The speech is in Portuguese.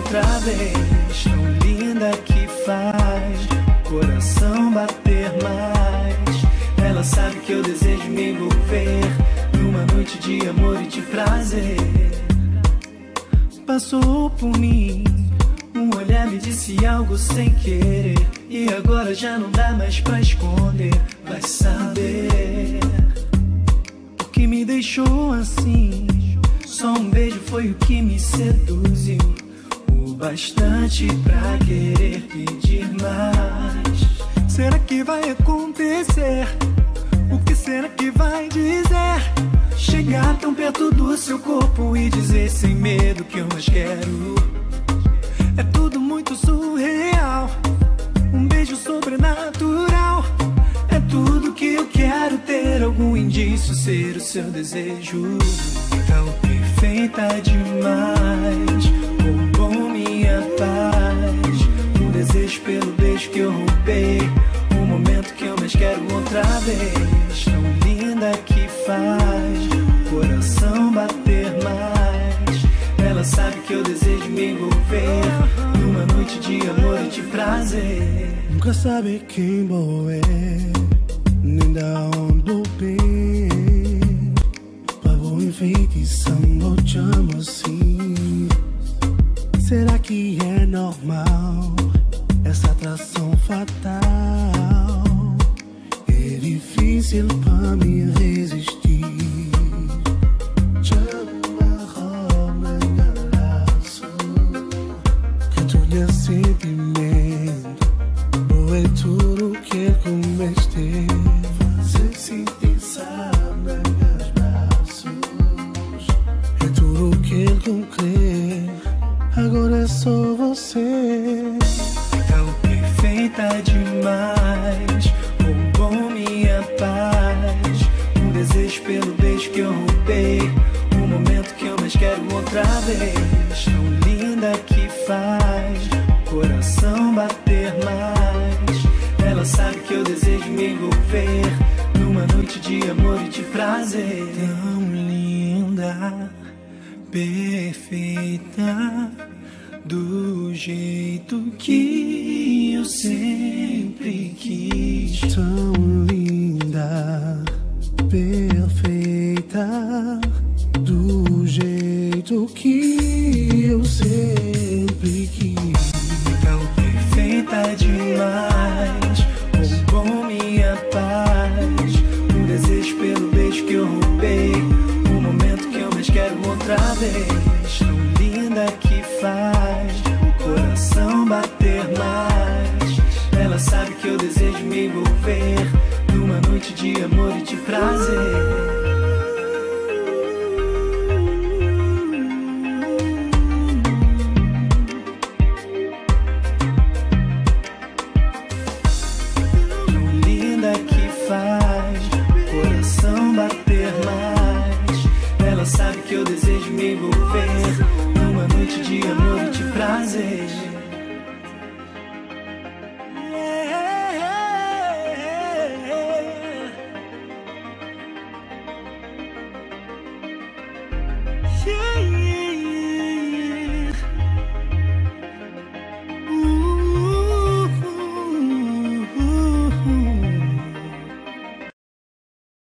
outra vez. Tão linda que faz coração bater mais. Ela sabe que eu desejo me envolver numa noite de amor e de prazer. Passou por mim, um olhar me disse algo sem querer, e agora já não dá mais pra esconder. Vai saber o que me deixou assim. Só um beijo foi o que me seduziu, o bastante pra querer pedir mais. Será que vai acontecer? O que será que vai dizer? Chegar tão perto do seu corpo e dizer sem medo que eu mais quero. É tudo muito surreal, um beijo sobrenatural. É tudo que eu quero ter, algum indício, ser o seu desejo. Tão perfeita demais, roubou minha paz. Um desejo pelo beijo que eu roubei, o momento que eu mais quero outra vez. Tão linda que faz coração bater mais. Ela sabe que eu desejo me envolver numa noite de amor e de prazer. Nunca sabe quem vou é, nem da onde vou bem. Pago enfeitiçando, te amo assim. Será que é normal essa atração fatal? É difícil pra mim resistir. Te amarro em laço, que tudo é sentimento. Ou é tudo que ele comeste, fazer sentir sabe meus braços. É tudo que ele concrê, agora é só você. Tão perfeita demais, roubou minha paz. Um desejo pelo beijo que eu roubei, o momento que eu mais quero outra vez. Tão linda que faz coração bater mais. Ela sabe que eu desejo me envolver numa noite de amor e de prazer. Tão linda, perfeita, do jeito que eu sempre quis. Tão linda, perfeita, do jeito que eu sempre quis. Tão perfeita demais, roubou minha paz. Um desejo pelo beijo que eu roubei, o momento que eu mais quero outra vez. Tão linda que faz coração bater mais. Ela sabe que eu desejo me envolver numa noite de amor e de prazer. Sabe que eu desejo me envolver numa noite de amor